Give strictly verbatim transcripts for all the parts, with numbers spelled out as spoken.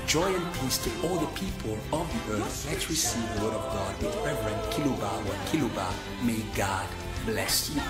Joy and peace to all the people of the earth. Let's receive the word of God with Reverend Kiluba or Kiluba. May God bless you.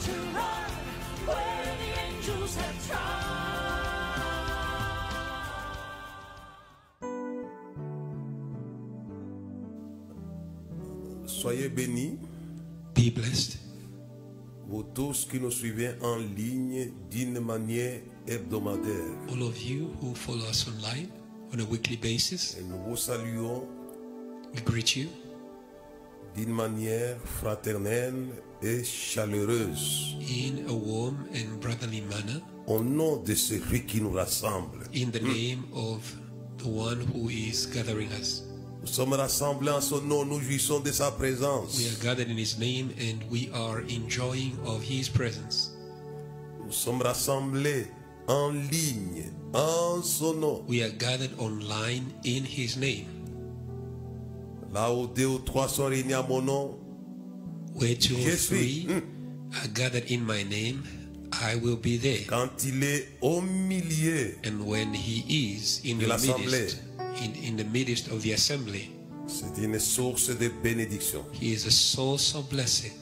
Soyez bénis. Be blessed. Vous tous qui nous suivez en ligne d'une manière hebdomadaire. All of you who follow us online on a weekly basis, Et nous vous saluons we greet you d'une manière fraternelle et chaleureuse. in a warm and brotherly manner Au nom de celui qui nous rassemble. in the name of the one who is gathering us. Nous sommes rassemblés en son nom, nous jouissons de sa présence. We are gathered in his name and we are enjoying of his presence. Nous sommes rassemblés en ligne, en son nom. We are gathered online in his name. Là où deux ou trois sont réunis à mon nom, Where two or je suis. three are gathered in my name, I will be there. Quand il est au milieu, And when he is in de the l'assemblée, midst, in, in the midst of the assembly, c'est une source de bénédiction. he is a source of blessing.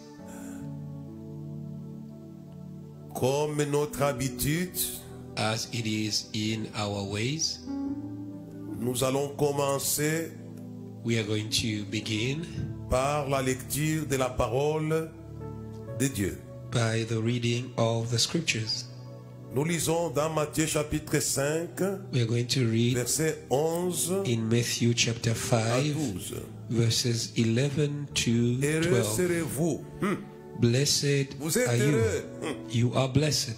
Comme notre habitude, As it is in our ways, nous allons commencer we are going to begin par la lecture de la parole de Dieu. by the reading of the scriptures. Nous lisons dans Matthieu chapitre cinq, We are going to read verset onze in Matthew chapter à five, douze. verses eleven to Heureux twelve. serez-vous. Hum. Blessed Vous êtes are you. heureux. Hum. You are blessed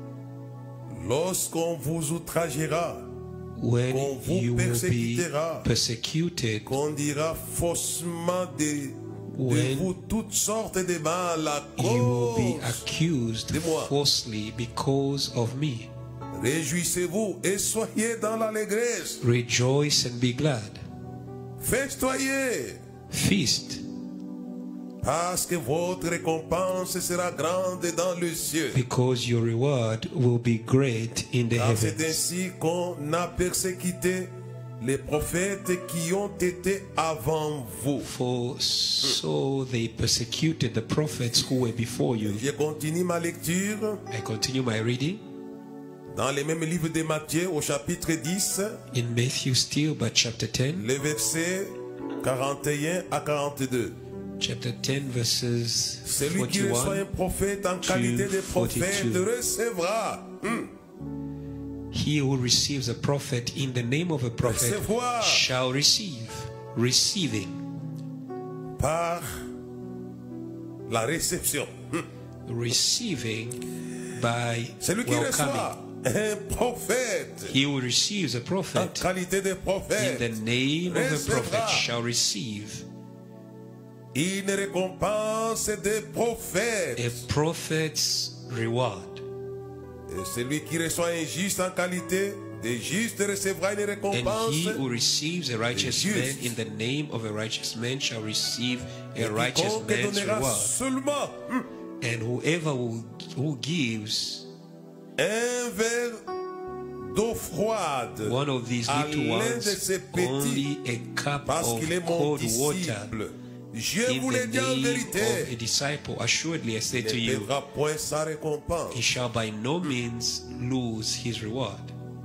Lorsqu'on vous outragera, when qu'on vous you will be persécutera, persecuted, qu'on dira faussement de, de When vous toutes sortes de mal à you will be cause. accused de moi. falsely because of me. Réjouissez-vous et soyez dans l'allégresse. Rejoice and be glad. Festoyez, Feast, parce que votre récompense sera grande dans le ciel. because your reward will be great in the Car c'est heavens. ainsi qu'on a persécuté les prophètes qui ont été avant vous. For so they persecuted the prophets who were before you. Je continue ma lecture I continue my reading dans le même livre de Matthieu au chapitre dix, in Matthew still, but chapter ten, les versets quarante et un à quarante-deux. chapter ten, verses Celui qui reçoit un forty-one. prophète en qualité de prophète forty-two. recevra. Hum. He who receives a prophet in the name of a prophet Recevoir. shall receive. Receiving. Par la réception. Hum. Receiving by Celui qui welcoming. reçoit un prophète He who receives a en prophet qualité de in prophète the name of a recevra prophet shall receive une récompense de a prophète. prophet's reward. Et celui qui reçoit un juste en qualité de juste recevra une And récompense. he who receives a righteous just. man in the name of a righteous man shall receive Et a righteous quiconque man's donnera reward. seulement hum, And whoever will, who gives un verre d'eau froide one of these à little l'un de ones, ses petits, only a cup parce of qu'il est mon cold water, disciple, je in vous the le dis en name vérité, of a disciple, assuredly I say il to ne you, perdra point sa récompense. he shall by no means lose his reward.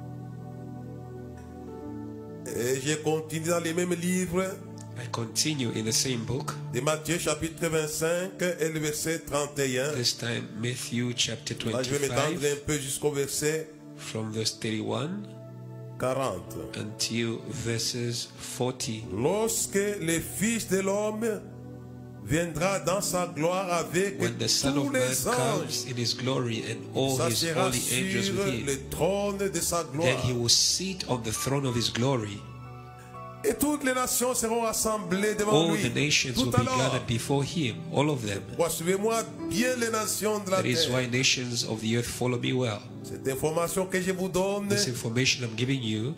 Et je continue dans les mêmes livres I continue in the same book, de Matthieu chapitre vingt-cinq et le verset trente et un. this time Matthew chapter Là, je vais m'étendre twenty-five, un peu jusqu'au verset from verse thirty-one quarante. until verses forty. Lorsque le Fils de l'homme viendra dans sa gloire avec When the Son tous of Man les anges, comes in his glory and all his s'assiera holy angels sur with him, le trône de sa then gloire. he will sit on the throne of his glory. Et toutes les nations seront rassemblées devant All lui. the nations Tout will be alors, gathered before him, all of them. suivez-moi bien les nations de la That is terre. why nations of the earth follow me well. Cette information que je vous donne This information I'm giving you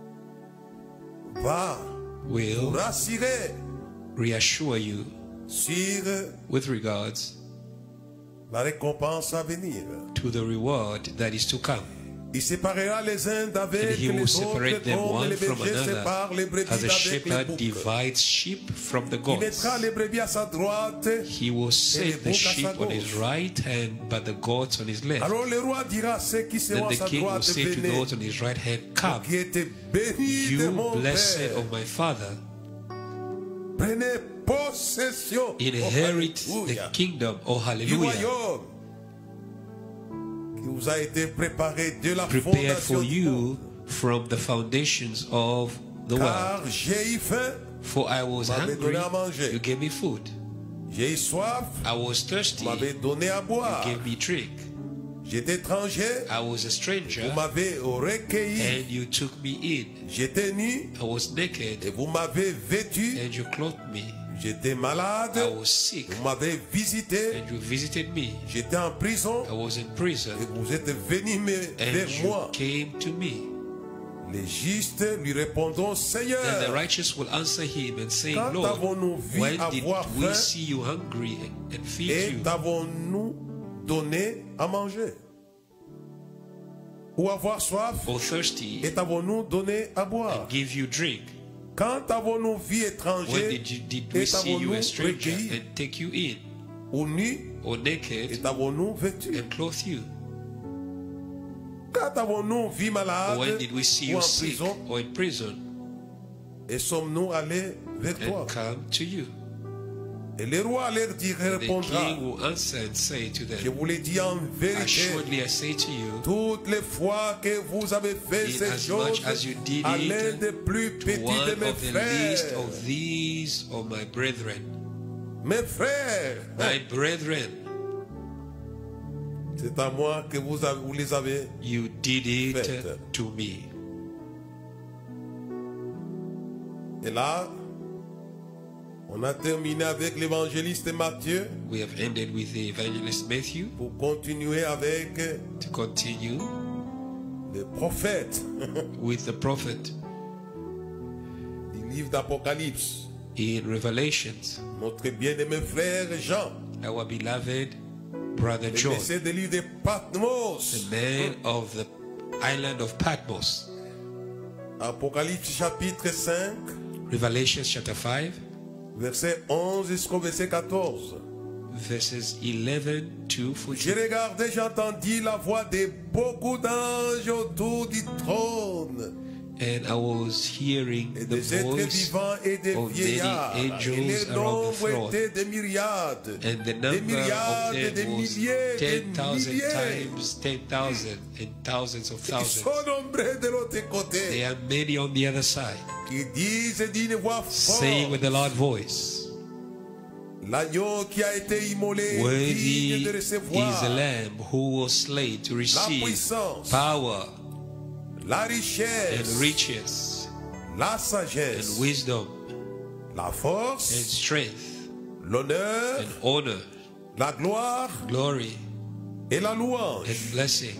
va vous will rassurer reassure you sur with regards la récompense à venir. to the reward that is to come. Il séparera les uns And d'avec he will les separate autres, them comme one les from bergers séparent another, les as brebis a d'avec les shepherd boucs. divides sheep from the Il goats. mettra les brebis à sa droite. He will save the sheep on his right hand, but the goats on his left. Alors le roi dira à ceux qui seront Then à the sa king will droite, say to venez, those on his right hand, Come, qui était béni de you mon blessed Père. of my Father, Prenez possession. inherit Oh, the alléluia. kingdom. Oh, Du hallelujah. royaume qui vous a été préparé de la Prepared fondation for du you monde. from the foundations of the Car world. j'ai eu faim, For I was Vous m'avez hungry, donné à manger. you gave me food. j'ai eu soif, I was vous thirsty, m'avez donné à you boire. gave me drink. J'étais étranger, I was a stranger, vous m'avez recueilli. and you took me in. J'étais nu I was naked, et vous m'avez vêtu. and you clothed me. J'étais malade, I was sick, vous m'avez visité. and you visited me. J'étais en prison I was in prison, et vous êtes venu me- vers and you moi. came to me. Les justes lui répondront, Then the Seigneur, righteous will answer him and say, quand Lord, avons-nous vu when did avoir we faim see you hungry and feed et you, t'avons-nous donné à manger? Ou avoir soif or thirsty, et t'avons-nous donné à boire? and give you drink? Quand avons-nous vu When étranger did, you, did et we see you t'avons-nous a stranger recueilli? and take you in, Ou nu or et naked t'avons-nous vêtu? and clothe you? Quand avons-nous vu Or malade when did we see ou en you sick prison or in prison et sommes-nous allés vers toi? and come to you? Et le roi leur dit, The répondra, king will answer and say to je them, vous l'ai dit en vérité, Assuredly I say to you, toutes les fois que vous avez fait in ces as choses much as you did à it l'un des plus to petits one de mes of the least frères, of these of my brethren, mes frères, my brethren, c'est à moi que vous, avez- vous les avez. you did it Faites. to me. Et là, on a terminé avec l'évangéliste Matthieu We have ended with the evangelist Matthew pour continuer avec to continue les prophètes with the prophet du livre d'Apocalypse. in Revelations, Notre bien-aimé frère Jean, our beloved brother le John, messager de l'île de Patmos. the man of the island of Patmos. Apocalypse chapitre cinq, Revelations chapter five, verset onze jusqu'au verset quatorze. verses eleven to J'ai fourteen. regardé, j'ai entendu la voix de beaucoup d'anges autour du trône, And I was hearing et the des êtres voice vivants et des of many vieillards. Et angels le around the nombre throne. était des myriades, And the des number myriades, of des them was milliers, des ten thousand milliers, times ten thousand and thousands of qui thousands. sont nombreux de l'autre côté, There are many on the other side, qui disent d'une voix saying with forte, a loud voice, l'agneau qui a été immolé est Worthy digne de is recevoir the Lamb who was slain to la receive puissance, power la and richesse, riches la and sagesse, wisdom la and force, strength l'honneur, and honor, la gloire glory et la louange. and blessing.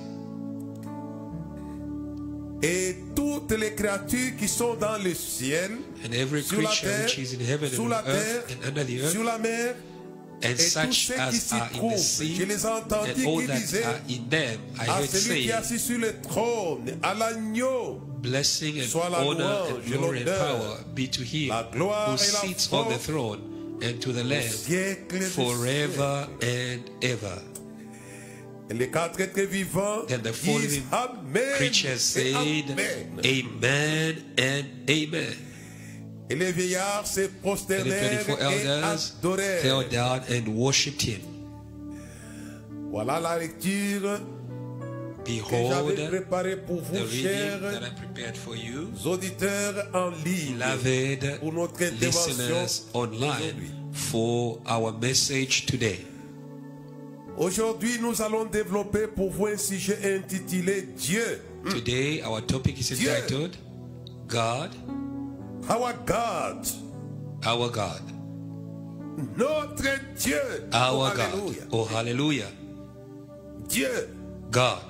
Et toutes les créatures qui sont dans le ciel, And every sur la creature terre, which is in heaven sous and la on terre, earth and under the sur earth, la mer, and et tous such ceux qui as s'y are in the trouvent, sea, je les ai entendus and all qui that disaient are in them, I à heard celui qui est say, assis sur le trône, à l'agneau, blessing and soit la honor louange and et glory and l'honneur, power be to him la gloire who et la sits on the force throne and to the au Lamb siècle des forever and ever. Et les quatre êtres vivants Then the four disent living Amen creatures et said, Amen. Amen and Amen. Et les vieillards se And the prosternèrent twenty-four et elders fell adorèrent. down and worshipped him. Voilà la lecture que Behold, j'avais préparée pour the vous, reading chers that I prepared for you, auditeurs en ligne, beloved pour notre intervention listeners online, aujourd'hui. for our message today. Aujourd'hui, nous allons développer pour vous un sujet intitulé Dieu. Today, our topic is Dieu. entitled God, Our God. our God, Notre Dieu. our Oh, God. Alléluia. Oh, hallelujah. Dieu. God,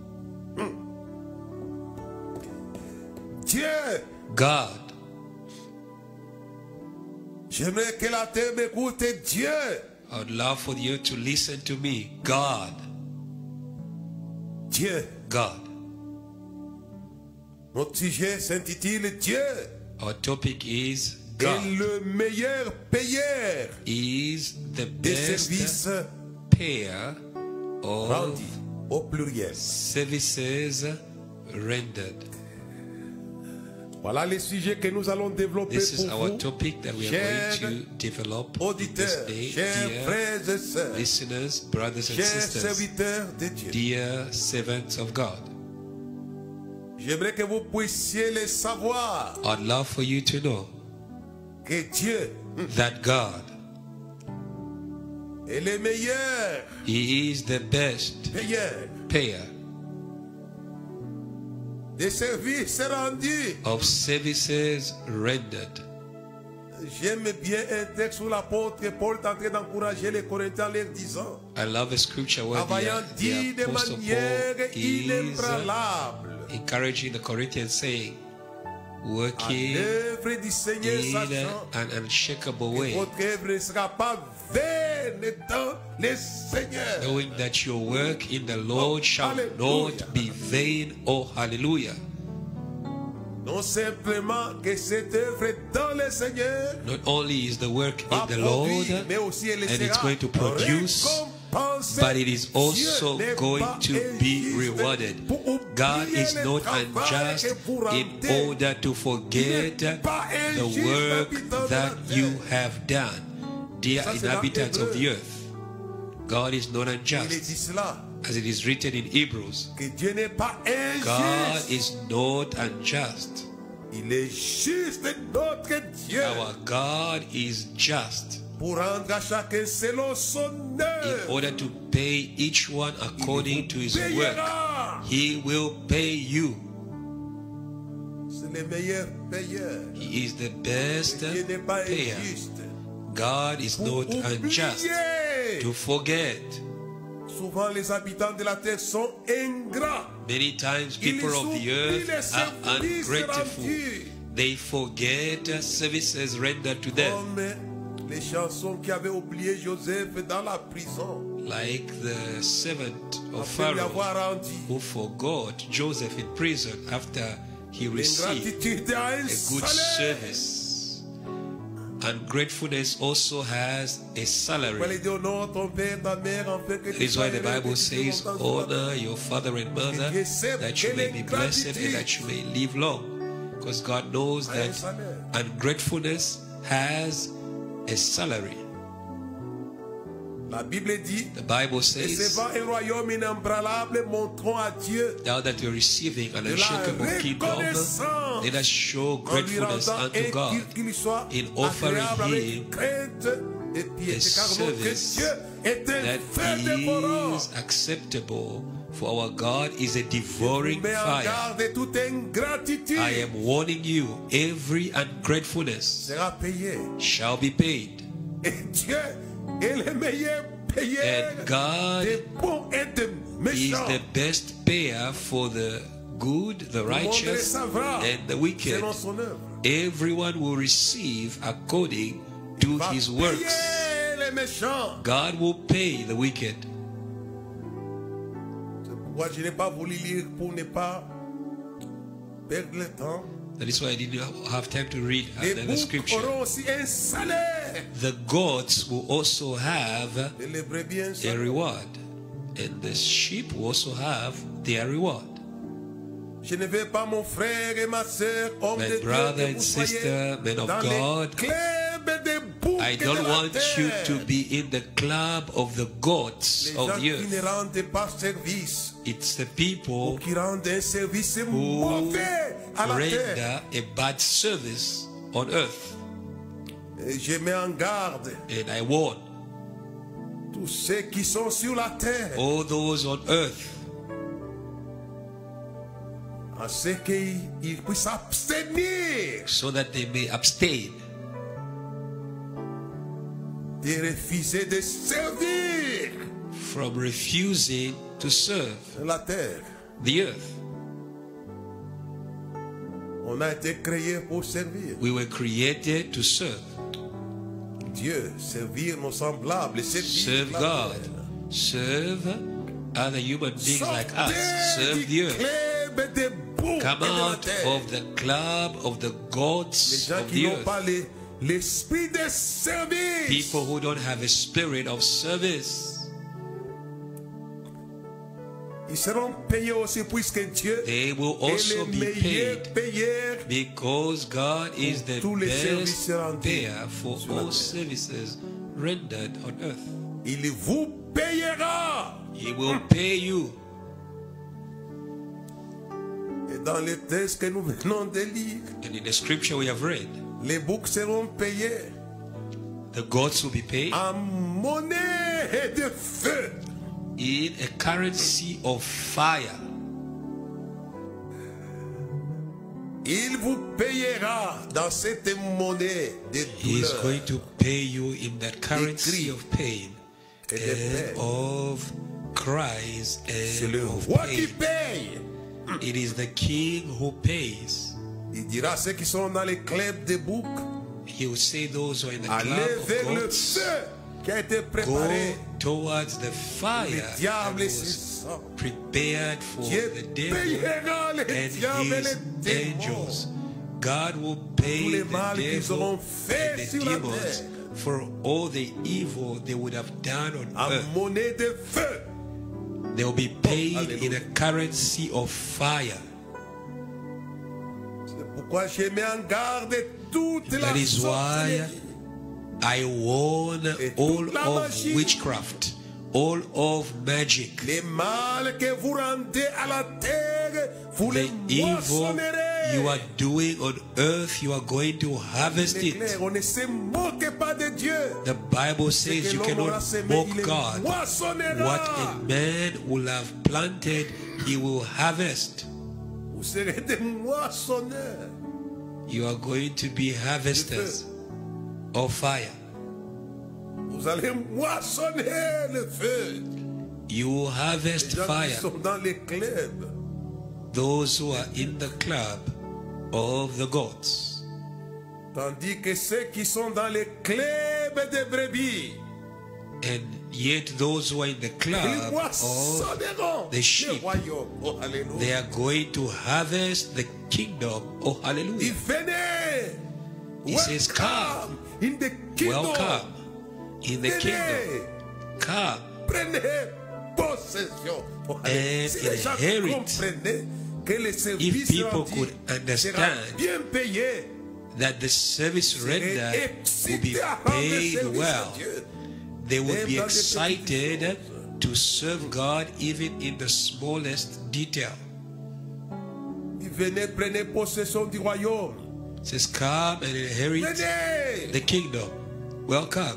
Dieu. God. J'aimerais que la terre m'écoute. Dieu. I would love for you to listen to me. God, Dieu. God. Notre sujet s'intitule Dieu Our topic is est God le meilleur payeur is the des best services payer of rendus au pluriel. services rendered. Voilà les sujets que nous allons développer This is pour our vous, topic that we are chers going to develop in this auditeurs, day, chers dear frères et sœurs, listeners, brothers and chers sisters, serviteurs de Dieu. dear servants of God. J'aimerais que vous puissiez le savoir I'd love for you to know que Dieu that God, est le meilleur He is the best payeur payer des services rendus. of services rendered. J'aime bien un texte où l'apôtre Paul est en train d'encourager les Corinthiens en leur disant, I love a scripture where en ayant the, dit the de Apostle manière Paul is inébranlable encouraging the Corinthians, saying, à working l'œuvre du Seigneur, in sachant an unshakable que way, votre œuvre ne sera pas vaine dans le Seigneur. knowing that your work in the Lord shall hallelujah. not be vain. Oh, hallelujah. Non simplement que cette œuvre dans le Seigneur Not only is the work va in the Lord, produire, mais aussi elle and it's sera going to produce, récompensée. but it is also Dieu n'est going pas to be injuste rewarded. pour oublier God is le not travail unjust que vous in rendez. order to forget Il n'est pas the injuste, work habitant de that la you terre. have done, dear Ça, c'est dans inhabitants of the Hébreux. earth. God is not Il est dit unjust, cela, as it is written in Hebrews. que Dieu n'est pas God injuste. is not unjust. Il est juste notre Dieu Our God is just pour rendre à chacun selon son in œuvre. order to pay each one according to his Il work. payera. He will pay you. C'est le meilleur payeur. He is the best Dieu n'est pas payer. injuste. God is Pour not unjust oublier. to forget. Souvent les habitants de la terre sont ingrats. Many times Ils people of the oublient earth les are services ungrateful. rendus. They forget services rendered to them, Comme les chansons qui avaient oublié Joseph dans la prison. like the servant of Après lui Pharaoh avoir rendu. who forgot Joseph in prison after he received L'ingratitude a un a good salaire. service. Ungratefulness also has a salary. Voilà, il dit, honore ton père, ta mère, afin que That tu is why sois the heureux, Bible que tu says, vivres longtemps sur la honor terre. your father and mother, Dieu sait that you quelle may be blessed and ingratitude that you may live long. Because God knows a un that salaire. ungratefulness has a salary. La Bible dit, The Bible says, recevant un royaume inébranlable, montrons à Dieu now that you're receiving an de la unshakable kingdom, reconnaissance let us show en lui gratefulness rendant unto un God culte qui lui soit in offering agréable avec him crainte et piété, a car notre service Dieu est un that feu dévorant. is acceptable, for our God is a devouring Mais en fire. garde toute ingratitude I am warning you, every ungratefulness sera payée. shall be paid. Et Dieu est le meilleur payeur And God des bons et des He is méchants. the best payer for the good, the Tout le monde le righteous, saura and the wicked. selon son œuvre. Everyone will receive according to Va his works. payer les méchants. God will pay the wicked. C'est pourquoi je n'ai pas voulu lire pour ne pas perdre le temps. That is why I didn't have time to read Les another boucs scripture. auront aussi un salaire. The goats will also have Et les brebis un a salaire. reward, and the sheep will also have their reward. Je ne veux pas, mon frère et ma sœur, homme My de Dieu, brother que and vous soyez sister, men of dans les God, clubs des boucs I de don't la want you terre. to be in the club of the goats Les of gens the qui earth. ne rendent pas service, It's the ou people qui rendent un service who mauvais à la terre. render a bad service on earth. Et je mets en garde And I warn tous ceux qui sont sur la terre, all those on earth à ceux qu'ils puissent abstenir so that they may abstain de refuser de servir from refusing to serve la terre. the earth. On a été créé pour servir We were created to serve. Dieu, servir nos semblables, servir Serve la God. terre. Serve other human beings like us. Sortez Serve du the earth. club club des boucs Come de la out terre. of the club of the Les gods gens of qui the n'ont pas earth. les- l'esprit de service. People who don't have a spirit of service. Ils seront payés aussi puisque Dieu They will est also le be meilleur paid payeur. because God is the tous les best services rendus payer for sur la all terre. services rendered on earth. Il vous payera. He will pay you. Et dans les textes que nous venons de lire, And in the scripture we have read, les boucs seront payés the gods will be paid en monnaie de feu. in a currency of fire. Il vous payera dans cette monnaie de He is douleur. going to pay you in that currency of pain et de and peine. of cries C'est and le of roi qui pain. paye. It is the king who pays. Il dira à ceux qui sont dans les clubs de boucs, He will say those who are in the allez club vers of le gods, feu qui a été go préparé. towards the Le fire that diable et was ses anges. prepared for Dieu the devil payera les and diables et his les démons. angels. God will Tous pay les the mal qu'ils devil auront fait and the sur la demons terre. for all the evil they would have done on En earth. monnaie de feu. They will be paid Hallelujah. in a currency of fire. C'est pourquoi j'ai mis en garde toute la That is why sorcellerie. I warn Et all toute la of magie. witchcraft, all of magic, Les mal que vous rendez à la terre, vous the les evil moissonnerez. you are doing on earth, you are going to harvest Il est it. clair, on ne se moque pas de Dieu. The Bible Ce says que you l'homme aura cannot semé, mock il les God. moissonnera. What a man will have planted, he will harvest. Vous serez des moissonneurs. You are going to be harvesters of fire. Vous allez moissonner le feu. You will Les harvest gens qui fire. sont dans les clubs. Those who are in the club of the gods. Tandis que ceux qui sont dans les clubs de brebis, And yet those who are in the ils club of moissonneront the le sheep, royaume. Oh, alléluia. they are going to harvest the kingdom. Oh, Il hallelujah. venait. He says, Welcome in the kingdom. Welcome in the kingdom. Venez, Come prenez possession. Oh, alléluia. and Si les gens inherit. comprenaient que les services people rendus could seront understand bien payés, that the service seraient rendered will be excités à rendre paid service well. à Dieu. They would be Même dans des petites excited choses. to serve God even in the smallest detail. Il venait, prenez possession du royaume. It says, come and inherit Venez, the kingdom. Welcome.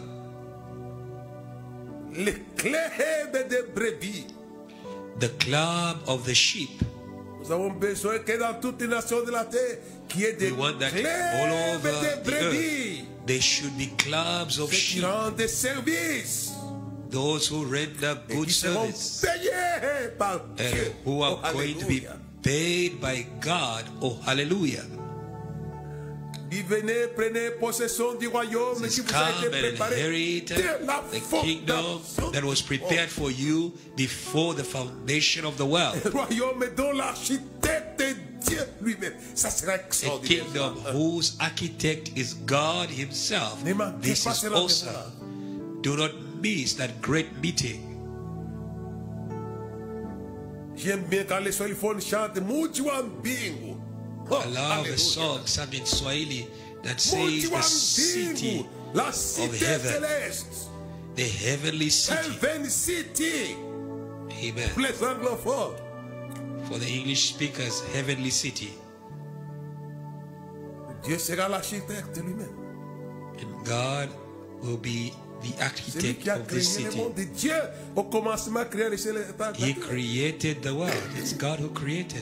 les clubs de brebis. The club of the sheep. Nous avons besoin que dans toutes les nations de la terre, qu'il y ait des We want that all clubs over de the brebis. earth there should be clubs of Ceux qui sheep. rendent des services. Those who render Et good qui seront service payés par and Dieu. who are Oh, going to be alléluia. paid by God. Oh, hallelujah. Il venez, prenez possession du royaume qui Says, vous a come été and préparé inherit dès la the kingdom fondation. that was prepared for you before the foundation of the world. Le royaume dont l'architecte est Dieu lui-même. Ça sera A extraordinaire. kingdom whose architect is God himself. Ne manquez This pas is ce awesome. rendez-vous-là. Do not miss that great meeting. J'aime bien quand les soiliphones chantent Muji wa mbingu. Oh, I love a alléluia. song sung in Swahili that Muji says wa the city, mbingu, la cité heaven. céleste. the heavenly city. Heaven City. Amen. Pour les anglophones. For the English speakers, heavenly city. Dieu sera l'architecte lui-même. And God will be the C'est lui qui architect a of this créé le city. monde. Dieu, au commencement, a créé les cieux et la terre. He created the world. It's God who created.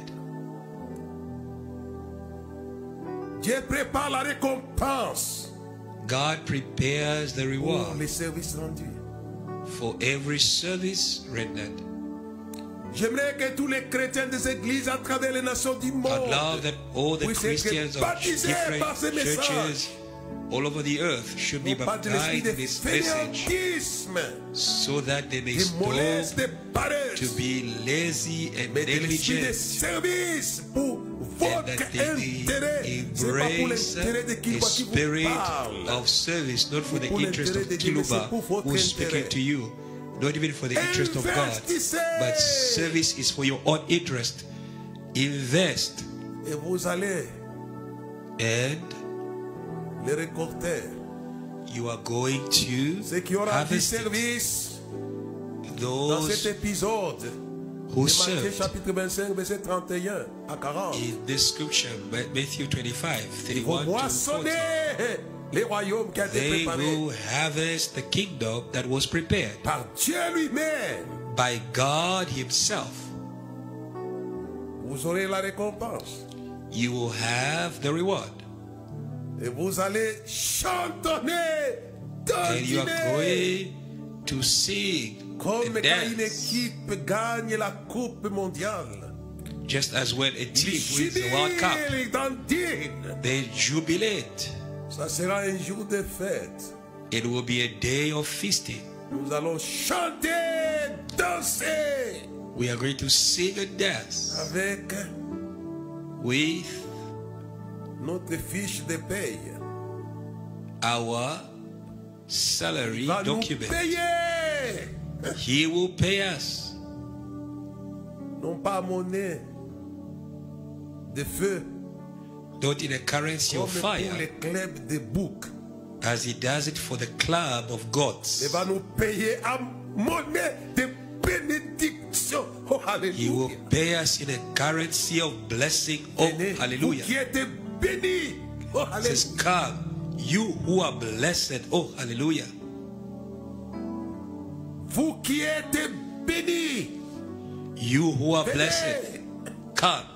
Dieu prépare la récompense God prepares the pour reward les services rendus. for every service rendered. J'aimerais que tous les chrétiens des églises à travers les nations du I'd monde love that all the puissent être Christians of baptisés par different ces messages. churches all over the earth should be Non pas de l'esprit baptized de in this message, fainéantisme, so that they may de mollesse, stop de to paresse, be lazy and mais de l'esprit de negligent, service pour and votre that they intérêt. may C'est pas pour embrace l'intérêt de a Kiluba qui vous spirit parle. of service, not for the Pour interest l'intérêt of de Dieu, mais c'est Kiluba pour votre who's speaking intérêt. to you, not even for the interest of God, Investissez. but service is for your own interest. Invest, Et vous allez and les récolter. you are going to Ceux qui auront du harvest it. service dans cet Those épisode who de Matthieu served chapitre vingt-cinq, verset trente et un à quarante. in this scripture, Ma- Matthew twenty-five, Ils vont thirty-one to forty. moissonner les royaumes qui ont été They préparés will harvest the kingdom that was prepared par Dieu lui-même. by God Himself. Vous aurez la récompense. You will have the reward. Et vous allez chantonner, And you are dandiner, going to sing comme and quand une dance, équipe gagne la coupe mondiale. just as when a Ils team wins the World Cup, jubilent, ils dandinent. they jubilate. Ça sera un jour de fête. It will be a day of feasting. Nous allons chanter, danser We are going to sing and dance avec with notre fiche de paye. our salary Il va nous document. payer. He will pay us, Non pas monnaie de feu, not in a currency comme of pour fire, les clubs de bouc. as He does it for the club of Il gods. va nous payer en monnaie de bénédiction. Oh, He will alléluia. pay us in a currency of blessing. Oh, Venez, vous hallelujah. qui êtes bénis. Oh, It alléluia. says, come, you who are blessed. Oh, hallelujah. Vous qui êtes bénis. You who are Venez. blessed, come,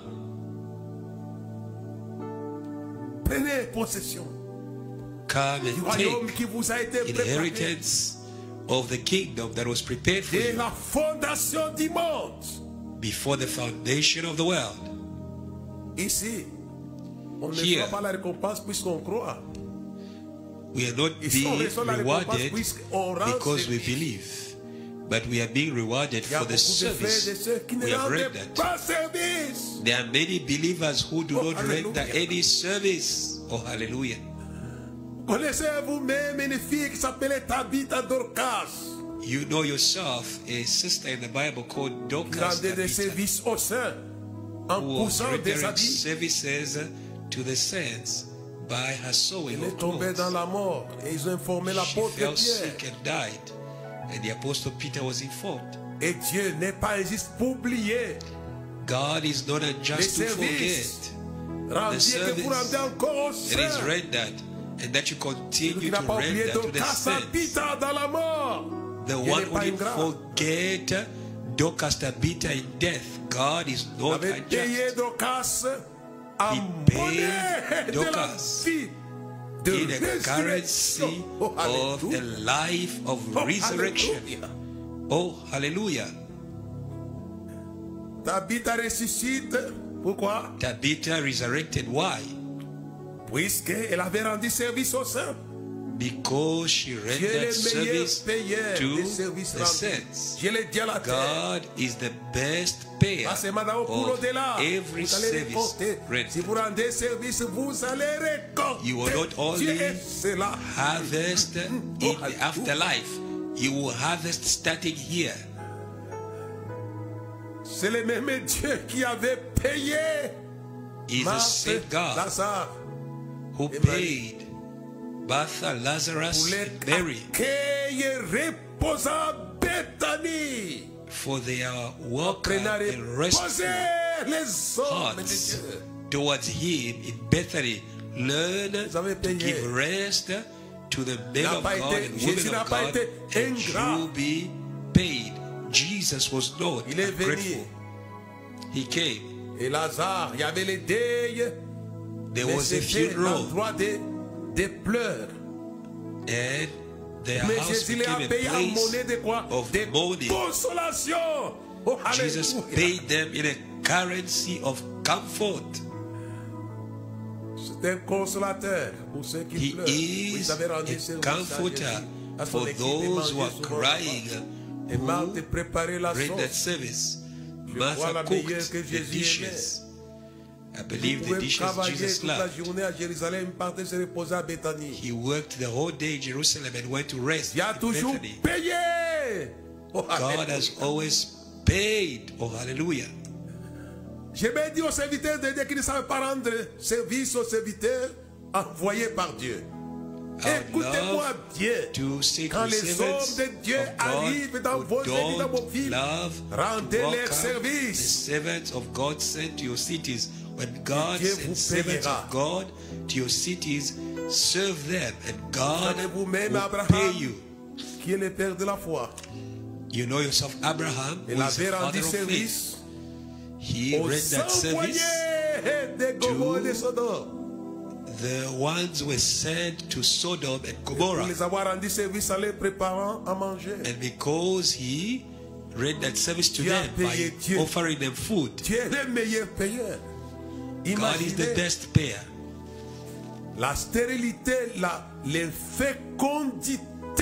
Prenez possession come du and royaume take qui vous a été préparé inheritance of the kingdom that was prepared for dès you la fondation du monde. before the foundation of the world. Ici, on ne Here. reçoit pas la récompense puisqu'on croit. We are not Ici, on being reçoit la récompense rewarded puisqu'on rend because we service. believe, but we are being rewarded Il y a for the beaucoup de frères et service sœurs qui ne we have rendent rendered. pas service. There are many believers who do Oh, not render hallelujah. any service. Oh, hallelujah. Connaissez vous-même une fille qui s'appelait Tabitha Dorcas, You know yourself a sister in the Bible called qui Dorcas rendait des Tabitha, services aux saints en who was poussant des rendering habits. services to the saints by her sewing Elle est of tombée dans clothes. la mort et ils ont informé She l'apôtre fell Pierre. sick and died, and the apostle Peter was informed. Et Dieu n'est pas injuste pour oublier God is not les unjust to services forget rendus et que service vous rendez encore aux that is saints. rendered, and that you Celui qui continue n'a to pas oublié render to the Dorcas saints. Tabitha dans la mort. The Dieu one n'est who pas didn't ingrat. forget Dorcas Tabitha in death. God is Il not avait payé unjust. Dorcas en He monnaie paid de la Dorcas vie de In a résurrection. currency Oh, of the alléluia. life of Oh, resurrection. alléluia. Oh, hallelujah. Tabitha ressuscite. Pourquoi? Tabitha resurrected. Why? Puisqu'elle avait rendu service aux saints. Because she Dieu rendered est le meilleur service payeur to des services the rendus. saints. Je l'ai dit à la terre. God is the best payer Pas seulement dans pour of l'au-delà. every Vous allez service récolter. Si rendered. vous rendez service, vous allez récolter. You will not only Dieu est cela. harvest in Oh, the hallelujah. afterlife, you will harvest starting here. C'est le même Dieu qui avait payé Is the Marthe, same God Lazare who et Marie. paid Martha, pour Lazarus, les and Mary accueillir reposant à Bethanie. for their welcome Prenant and rest reposer les hommes de hearts Dieu. towards Him in Bethany. Learn Vous avez to payé. give rest to the men N'a of pas God été- and Jésus women n'a of pas God, été and ingrat. you be paid. Jesus was not Il est venu. ungrateful. He came. Et Lazare, il y avait les deuils, There mais was a c'était funeral, l'endroit des, des pleurs. and their Mais house Jésus les a became a payés en monnaie de place quoi? of Des mourning. consolations. Oh, Jesus alléluia. paid them in a currency of comfort. C'est un consolateur pour ceux qui He pleurent. Vous is avez rendu a service comforter à son for équipe those who are évangile souvent. crying, Et Marthe who préparait la read that sauce. service. Je crois Martha la meilleure cooked que the Jésus dishes. I Vous believe the pouvez dishes travailler Jesus toute la loved. journée à Jérusalem, partez se reposer à Bethanie. He worked the whole day in Jerusalem and went to rest Il y a in toujours Bethany. payé. Oh, God alléluia. has always paid. Oh, hallelujah. J'ai bien dit aux serviteurs de Dieu qui ne savent pas rendre service aux serviteurs envoyés par Dieu. Écoutez-moi bien. To say Quand to the les hommes servants de Dieu of arrivent God dans who vos églises, dans vos don't villes, love rendez to leur welcome the service. servants of God sent to your cities. When God Dieu sends vous servants payera. of God to your cities, serve them, and God Savez vous-même will Abraham, pay you. qui est le père de la foi. You know yourself, Abraham, who Il is the avait rendu father of faith. service He aux read that service. envoyés de Gomorrhe et de Sodome. The ones were sent to Sodom and Pour Gomorrah. les avoir rendu service en les préparant à manger. And because he read that service to Dieu a them payé by Dieu. offering them food, Dieu est le meilleur payeur. God is the Imaginez best payer. la stérilité, la, l'infécondité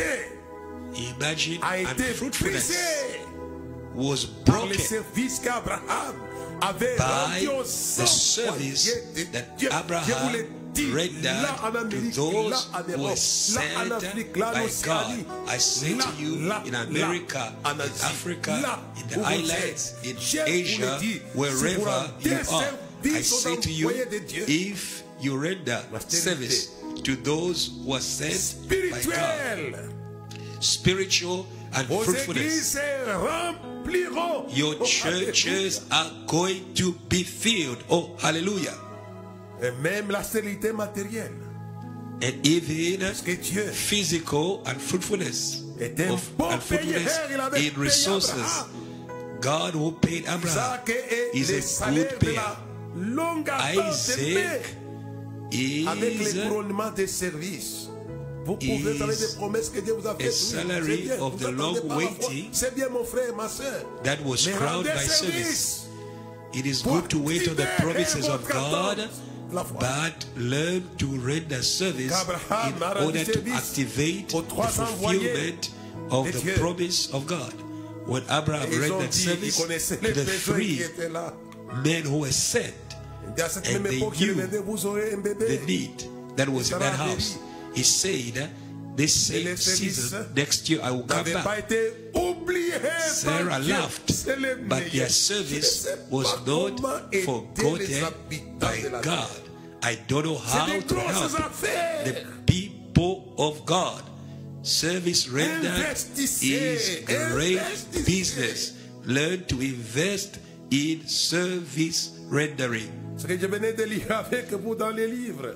Imagine a été unfruitfulness brisée was par les broken services qu'Abraham avait by rendu aux the service envoyés de that Dieu. Je vous Abraham l'ai dit, là en rendered to Amérique, là those en who Europe, were là en sent Afrique, là en by God. Océanie, I say là, to you, là, in là, America, en in Asie, Africa, là in the où vous islands, êtes. in Je vous Asia, le dis, si vous wherever rendez you are, I service aux say to you, envoyés de Dieu, if you render la stérilité service to those who are sent by God, spirituel, spiritual and vos fruitfulness, églises se rempliront. your Oh, churches alléluia. are going to be filled. Oh, hallelujah. Et même la stérilité matérielle. And even Que Dieu physical and fruitfulness est un of bon and fruitfulness payeur. Il avait in payé resources. Abraham. God who paid Abraham Isaac est is le a salaire good de payer. la longue attente aimée. Isaac Avec is les couronnements des services. Vous pouvez is faire des promesses que Dieu vous a faites. a Oui, salary c'est bien. of Vous the attendez long pas la foi. waiting C'est bien mon frère, ma soeur. that was Mais crowned rendez by service. service. It is Pour good to wait on the libérer promises of votre God, attente. La foi. but learn to render service Qu'Abraham a in rendu order to service activate aux the trois envoyés fulfillment of de the Dieu. promise of God. When Abraham Ils ont rendered dit, ils service connaissaient to les the besoins three qui étaient là. men who were sent, Et à cette and même they époque, il knew venait, vous aurez un the bébé. need that was in that house. He said, this same les services season, next year I will come N'avait pas back. été oublié Sarah par Dieu. laughed, C'est le but meilleur. their Je service sais was pas not comment aider les forgotten habitants by de la God. terre. I don't know how C'est des to grosses help affaires. the people of God. Service rendered Investissez, is great investissez. business. Learn to invest in service rendering. Ce que je venais de lire avec vous dans les livres.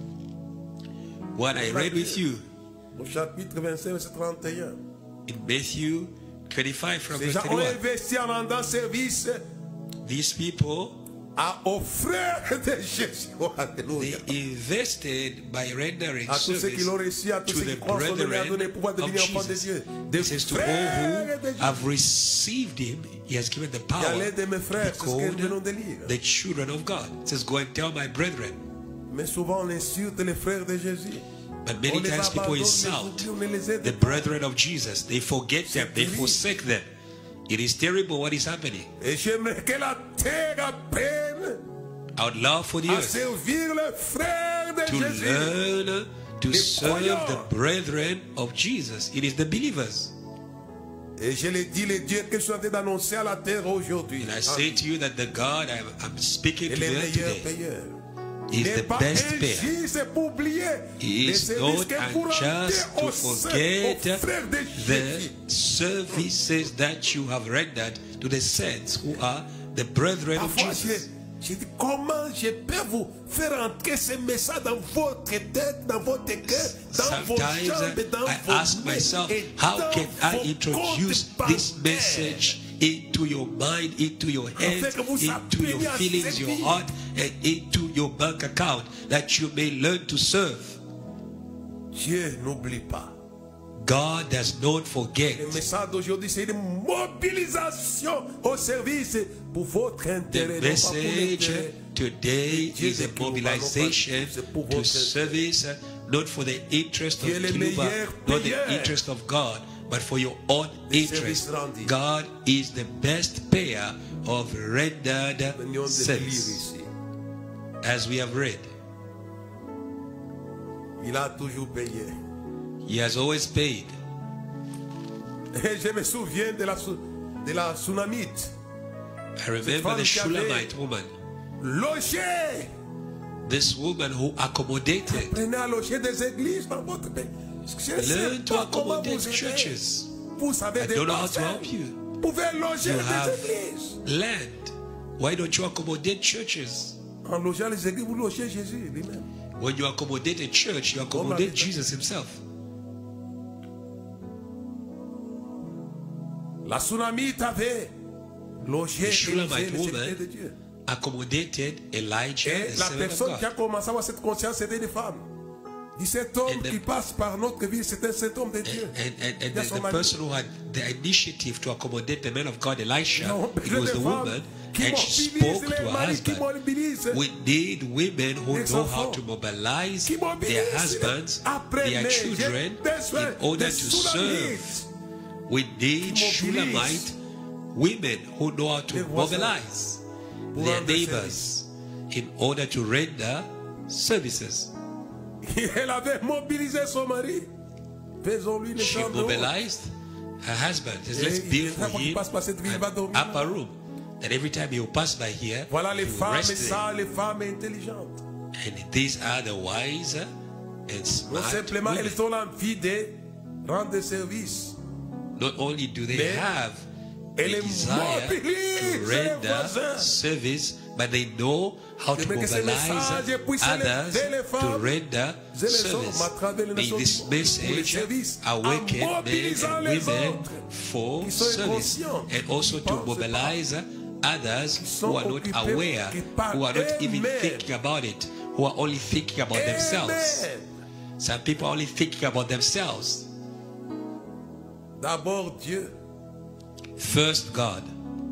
What I read with you Au chapitre vingt-cinq, verset trente et un. in Matthew twenty-five from Les verse gens ont thirty-one. investi en rendant service These people, à, aux frères de Jésus. Oh, they alléluia. invested by rendering À tous ceux qui l'ont service reçu, à tous to ceux qui the croient en son nom, il a donné le pouvoir de brethren devenir of enfants de Jesus. Dieu. Des It says to all frères de who Jésus. have received him, he has given the Et power à l'aide de mes to frères, be c'est ce que nous venons called de lire. the children of God. It says, go and tell my brethren. Mais souvent on insulte les frères de Jésus. But On many les times people abandonne, les insult oublie, on ne les aide the pas. brethren of Jesus. They forget them, they terrible. forsake them. It is terrible what is happening. Et j'aimerais que la terre apprenne I would love for the à earth servir les frères de to Jésus. learn to Les serve croyants. the brethren of Jesus. It is the believers. Et je l'ai dit, les dieux que je suis en train d'annoncer à la terre aujourd'hui. And I say to you that the God I'm, I'm speaking Et to les them meilleurs today payeurs. is n'est the pas best payer. injuste pour oublier He les is services not que vous rendez unjust to aux saints, forget aux frères de Jésus. the services that you have rendered to the saints who are the brethren of Parfois, Jesus. j'ai dit, comment je peux vous faire entrer ce message dans votre tête, dans votre cœur, dans vos Sometimes jambes, dans I vos ask mains myself, et how dans can I vos introduce comptes this bancaires. message into your mind, into your head, Afin que vous into your appreniez à feelings, your servir. heart, and into your bank account, that you may learn to serve. Dieu n'oublie pas. God does not forget. Le message d'aujourd'hui, c'est une mobilisation au service pour votre intérêt. The message today is a mobilization to service, not for the interest of Kiluba, not the interest of God, but for your own interest. God is the best payer of rendered service. As we have read, il a toujours payé. He has always paid. Et je me souviens de la, de la Tsunamite. I remember the Shulamite woman. Logé. This woman who accommodated. Apprenez à loger des églises dans votre pays. Learn to accommodate churches. Vous savez I des don't know how to parcelles. help you. Vous pouvez loger You des have églises. land. Why don't you accommodate churches? En logeant les églises, vous logez Jésus lui-même. When you accommodate a church, you accommodate Jesus himself. La Tsunamite avait logé The Shulamite le woman serviteur de Dieu. accommodated Elijah, Et the la servant of personne qui a God. commencé à avoir cette conscience, c'était des femmes. Dit cet homme And the- qui passe par notre vie, c'est un cet homme de Dieu. And, and, and Il y a the, son the mari. person who had the initiative to accommodate the man of God, Elisha, Non, it was des the femmes woman, qui and she mobilisent spoke to les her maris, qui husband. mobilisent. We need women who Les know how enfants. to mobilize Qui their mobilisent. husbands, Apprenez, their children, j'ai besoin in order de to Tsunamites. serve. We need Qui Shulamite mobilisent. women who know how to Les voisins. mobilize Pour their rendre neighbors in order to render services. Elle avait mobilisé son mari. Faisons-lui les She chambres hautes. mobilized her husband. Says, Et let's il build viendra for quand il him passe par cette ville, il va an dormir. upper room. That every time he will pass by here, Voilà les he will femmes rest there. sages, les femmes intelligentes. And these are the wise and Non smart simplement, women. elles ont l'envie de rendre des services. Not only do they Mais have elles a desire mobilisent to les render voisins. service, but they know how to Je veux que ce mobilize message puisse others élever les to femmes render et les hommes service. à travers les May nations this du monde pour les message services, awaken en men mobilisant and les women autres for qui sont service, inconscients, and also qui to pensent mobilize others sont who are not occupés aware, que par who are not even eux-mêmes. thinking about it, who are only thinking about themselves. Amen. Some people are only thinking about themselves. D'abord Dieu. First God.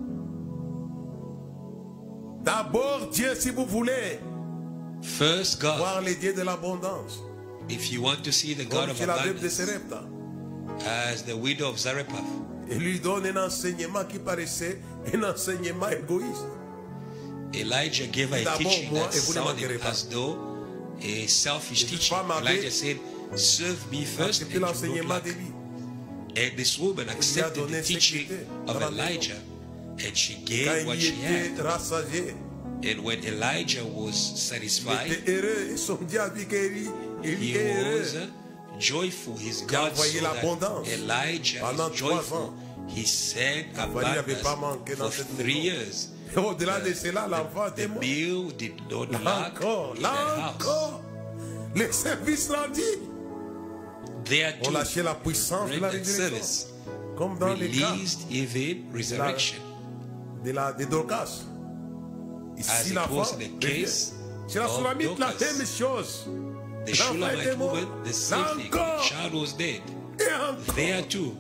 D'abord Dieu, si vous voulez First God. voir les dieux de l'abondance. If you want to see the God Comme of chez la veuve de abundance, Sarepta. as the widow of Zarephath, Il lui donne un enseignement qui paraissait un enseignement égoïste. Elijah gave her a D'abord, teaching moi, that et vous ne sounded manquerez pas. as though a selfish Et cette teaching. femme avait Elijah said, serve me first Accepter and you don't l'enseignement lack. de lui. And this woman accepted donné the ce teaching qu'il était of dans la maison. Elijah, and she Quand gave what il she était had. rassasié, And when Elijah was il satisfied, était heureux. Et son Dieu a vu qu'il he est was heureux. joyful. His Il a God envoyé saw l'abondance that Elijah pendant is trois joyful. ans. He sent L'abondance n'avait pas abundance manqué dans for cette three maison. years. Et au-delà de cela, l'enfant The était mort. meal did not Là lack encore, in là that house. encore. Les services rendus There ont too, lâché la puissance de la rendered résurrection. service, Comme dans les cas released even resurrection, de, la, de Dorcas. as Ici, it l'enfant was in the revient. case C'est la of Sulamite la Dorcas. même chose. The L'enfant Shulamite était mort. woman, the same Là thing. The encore. child was dead. Et encore. There too.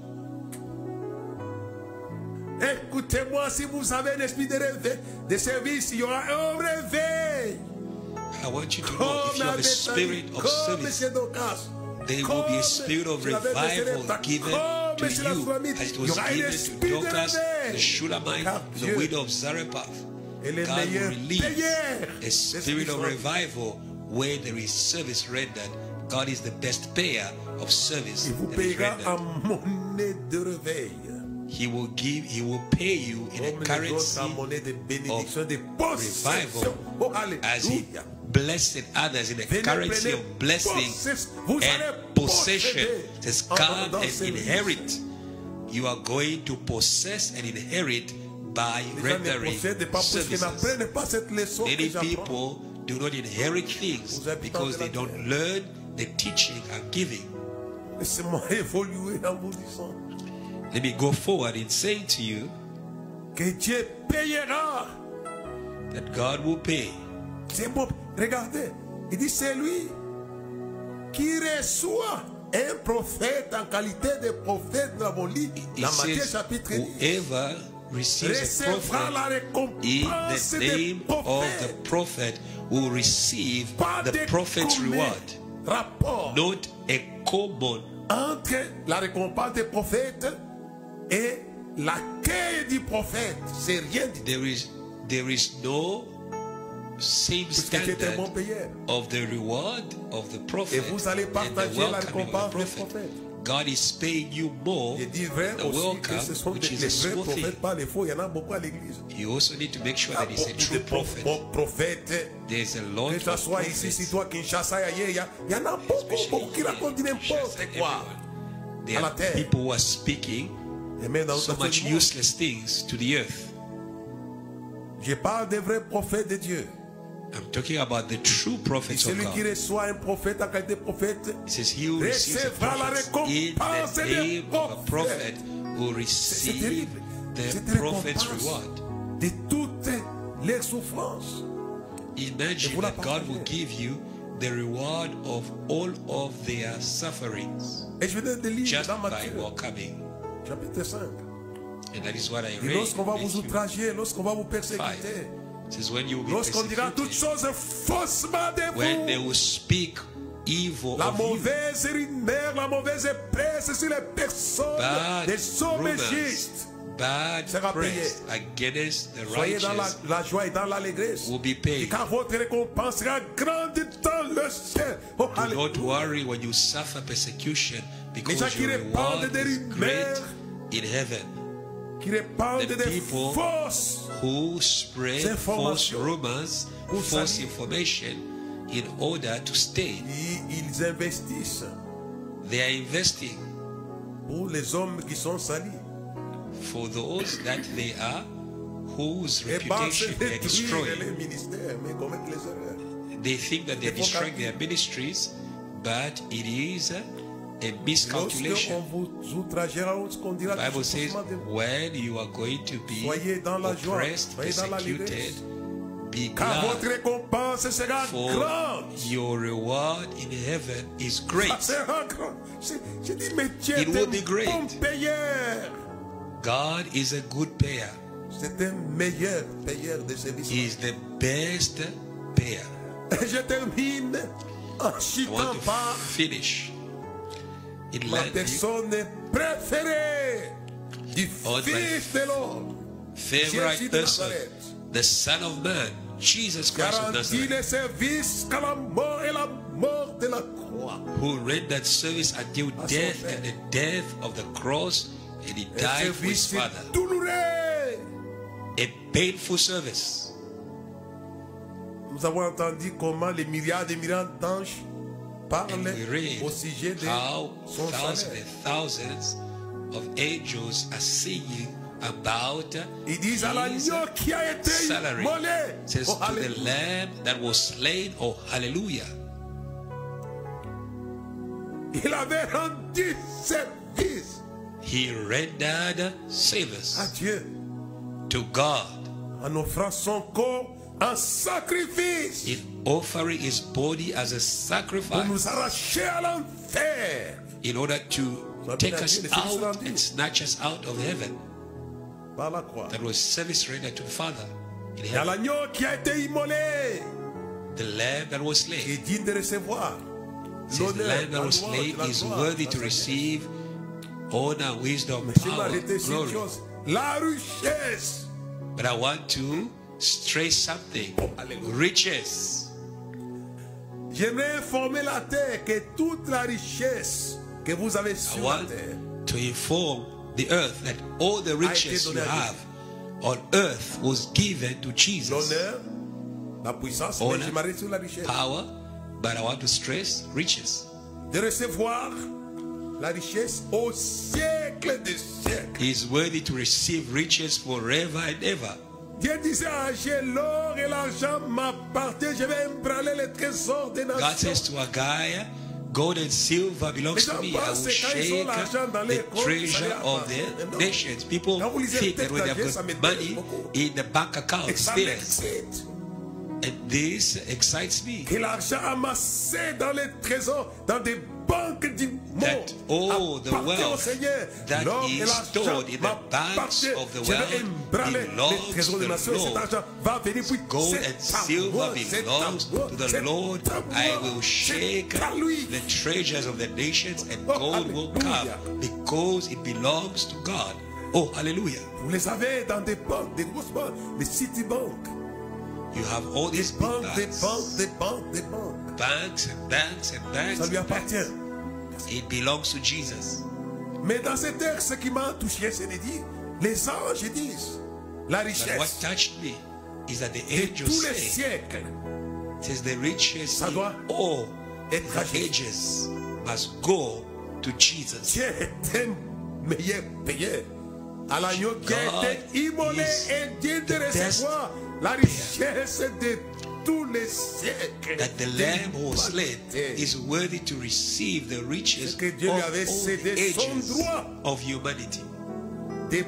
Écoutez-moi, si vous avez un esprit de réveil, de service, il y aura un réveil. I want you to know, Comme if you have a avec spirit David, of comme service, M. Dorcas, there will comme be a spirit of chez la veuve de revival Sarepta, given comme to chez la you, Sulamite, as it il y was aura un given to esprit de Dorcas, réveil. the Shulamite, Car the Dieu widow of Zarephath. est le God will meilleur release payeur a des spirit of services. revival where there is service rendered. God is the best payer of service Il vous that is payera en rendered. monnaie de réveil. He will give, he will pay you in a Comme les currency autres en monnaie de bénédiction, de possession. revival, Oh, as he alléluia. blessed others in a Venez, currency prenez of blessing possess- vous allez and possession. posséder It says, en come dans and ce inherit. You are going to possess and inherit by Les gens ne rendering possèdent pas parce qu'ils services. n'apprennent pas cette leçon que Many j'apprends. people do not inherit things Vous habitants because de la they don't terre. learn the teaching and giving. Laissez-moi évoluer en vous disant Let me go forward in saying to you que Dieu payera. that God will pay. C'est bon. Regardez. Il dit c'est lui qui reçoit un prophète en qualité de prophète, nous l'avons lu dans Matthieu chapitre dix. Whoever receives a Recevra la prophet in récompense the des name of the prophètes. prophet will receive Pas the de prophet's commun reward, rapport not a common entre la récompense des prophètes et l'accueil du prophète. C'est rien du tout. there is there is no same Puisque tu es un standard bon payeur. of the reward of the prophet Et vous allez and the partager la welcoming of the récompense des prophet. prophètes. God is paying you more Je dis vrai the aussi welcome, que ce sont which des, is les a vrais small thing. prophètes, pas les faux. Il y en a beaucoup à l'église. You also need to make sure Il y a that it's a beaucoup true de pro- prophet. pro- prophètes. There's a lot Que ce of soit ici, si prophets, toi, Kinshasa, ailleurs, il y, a- il y en a beaucoup, beaucoup qui racontent du n'importe quoi. there à la are terre. people who are speaking Et même dans so dans much ce monde, useless things to the earth. je parle des vrais prophètes de Dieu. I'm talking about the true Et prophets of celui qui God. reçoit un prophète en qualité de prophète It says he who receives a recevra la prophet in récompense the des name of a prophètes. prophet will C'est receive terrible. the Cette prophet's récompense reward. de toutes les souffrances. Imagine vous la that God will partagez. give you the reward of all of their sufferings Et je viens de lire just dans by Matthieu, welcoming. chapitre cinq. And that is what I Et read. lorsqu'on va vous Matthew outrager, lorsqu'on va vous five. persécuter, It says when you will be lorsqu'on dira toutes persecuted, choses faussement de when they vous, will speak evil la of you, mauvaise rumeur, la mauvaise presse sur les personnes, bad des hommes rumors, justes, bad sera press against the soyez dans la, righteous la joie et dans l'allégresse. will be Et paid. car votre récompense sera grande dans le ciel. Oh, Do not alléluia. worry when you suffer persecution, Les gens because qui your répandent reward des is great rumeurs, in heaven. qui répandent The des people fausses Who spread false informations rumors, pour false salir. information in order to stay. Ils, ils investissent They are investing pour les hommes qui sont salis. for those that they are, whose Et pas se reputation they are détruire destroying. les ministères, mais commettre les erreurs. They think that they're Des faux destroying calculs. their ministries, but it is a Lorsqu'on miscalculation. vous outragera, lorsqu'on dira The que Bible c'est says, faussement de vous, when you are going to be soyez dans la joie, oppressed, soyez dans la persecuted, l'allégresse. be Car votre glad, récompense sera for grande. your reward in heaven is great. Ça sera grand. Je, je dis, mais Dieu It est will un be great. bon payeur. God is a good payer. C'est un meilleur payeur de services. He is the best payer. Et je termine en I want citant to par finish in la Latin. personne préférée du On Fils de l'homme, Jésus Favorite de person, Nazareth, the Son of Man, Jesus Christ of garantit Nazareth, les services qu'à la mort et la mort de la croix. who rendered service until À son death Père. and the death of the cross, and he Un died for his service Father. douloureux. A painful service. Nous avons entendu comment les milliards et milliards d'anges parlent And we read au sujet de how son thousands salaire. and thousands of angels are singing about Ils disent à his l'agneau qui a été salary. immolé. It says Oh, to the alléluia. lamb that was slain, oh hallelujah. Il avait rendu service He rendered à service Dieu to God en offrant son corps en sacrifice in offering his body as a pour sacrifice nous arracher à l'enfer. in order to take us out and snatch us out of heaven. Par la croix. That was service rendered to the Father in Il y a heaven. l'agneau qui a été immolé, The lamb that was qui slain. est digne de recevoir Says the l'honneur, lamb la that was louange, slain la is gloire, worthy la to sagesse. receive honor, wisdom, Mais je power, m'arrêter sur une glory. chose, la richesse. But I want to stress something. Riches. J'aimerais informer la terre que toute la richesse que vous avez I sur la want terre to inform the earth that all the riches you have on earth was given to Jesus. l'honneur, la puissance, mais Honor, je m'arrête sur la richesse. Power, but I want to stress riches. De recevoir la richesse au siècle des siècles. He is worthy to receive riches forever and ever. Dieu disait à Agé, l'or et l'argent m'appartiennent, je vais embraler les trésors des God nations. says to a guy, gold and silver belongs to me. I will shake the treasure of the nations. People think that when they've got money in the bank account, Et it's ça theirs. m'excite. And this excites me. Que l'argent amassé dans les trésors, dans des that all the wealth that is stored in the banks of the world belongs to the Lord. Gold and silver belongs to the Lord. I will shake the treasures of the nations, and gold will come because it belongs to God. Oh, hallelujah. Vous les avez dans des banques, des grosses banques, des Citibank. You have all these big banques, des banks. banques, des banques, des banques. Banks and banks and banks. Ça lui and appartient. banks. It belongs to Jesus. Mais dans cette terre, ce qui m'a touché, c'est de dire, les anges disent, la But what richesse touched me is that the de angels tous les say, siècles says the riches Ça in doit all être the racheté. ages must go to Jesus. Dieu est un meilleur payeur. À l'agneau qui a God été immolé is et digne de the best recevoir la richesse de tous les siècles. That the de Lamb who was slain l'humanité. is worthy to receive the riches que of Dieu lui all avait cédé the son ages droit. of humanity. Des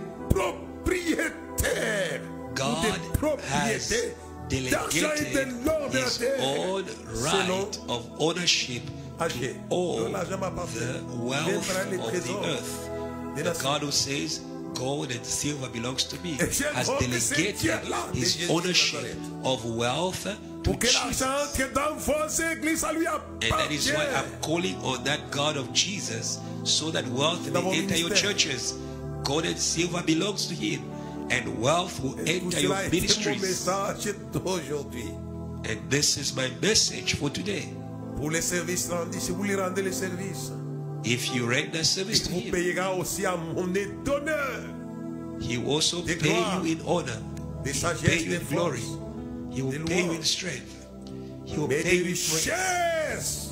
propriétaires ou God des propriétés d'argent et delegated de l'or de la his terre own selon right of ownership to Haché. all Non, l'argent m'appartient. the wealth Viendra les of trésors the earth. des The nations. God who says, gold and silver belongs to me, Et j'aime has que c'est delegated Dieu-là de his Jésus de ownership Nazareth. of wealth to Pour que l'argent Jesus. entre dans vos églises, ça lui And that is why appartient. I'm calling on that God of Jesus, so that wealth Dans vos may enter your ministères. churches. Gold and silver belongs to him, and wealth will Et tout enter your cela est mon ministries. message d'aujourd'hui. And this is my message for today. Pour les services rendus, si vous lui rendez les services, If you render service il to vous him, payera aussi en monnaie d'honneur, he will also de pay gloire, you in honor. de He will sagesse, pay you de in glory. force, He will de pay you in louange, strength. He will mais pay de you in praise. richesse.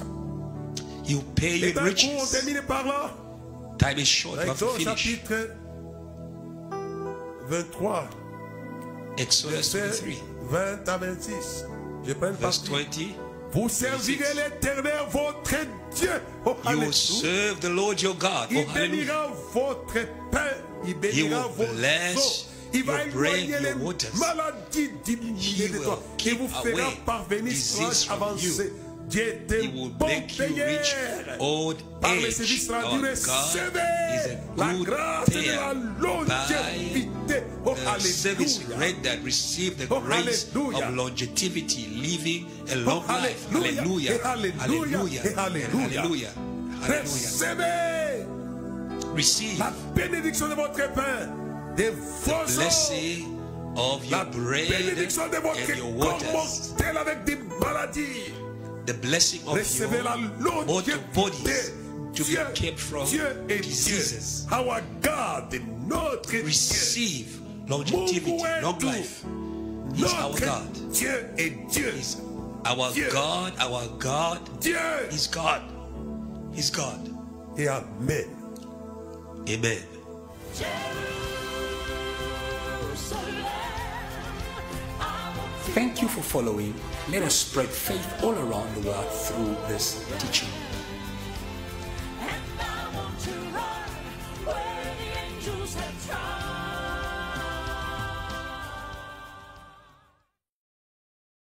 He will pay you Et in d'un coup, on riches. termine par là. Time is short. Dans We have to Exode finish. chapitre vingt-trois, Exodus verset twenty-three, vingt à vingt-six. Je prends une verse partie. twenty. Vous servirez l'Éternel, votre Dieu. Oh, You will alléluia. serve the Lord your God. Il Oh, hallelujah. bénira votre pain, il He bénira will vos bless eaux. Il va your bread, éloigner les your waters. maladies diminuées He de will toi. Il keep vous fera away parvenir disease sans from avancer. Dieu est He un will bon make you payeur. rich old Par les age. services Our rendus, God is recevez a la good grâce de payer. la longévité. Oh, The service alléluia. rendered, receive the Oh, grace hallelujah. of longevity, living a Oh, long life. hallelujah. Hallelujah. Eh, hallelujah. Hallelujah. Eh, hallelujah. Hallelujah. Hallelujah. Recevez Receive la bénédiction de votre pain, de the vos eaux. blessing of La your bread bénédiction de votre and your corps waters. mortel avec des maladies. The blessing of Recevez your la mortal bodies longévité. to be Dieu, kept from Dieu est diseases. Dieu. Our God, notre Dieu. Receive longevity, Mungu wetu, long life. He's our Notre God. Dieu est Dieu. He's our Dieu. God, our God. Dieu. He's God. He's God. Et Amen. Amen. Thank you for following. Let us spread faith all around the world through this teaching.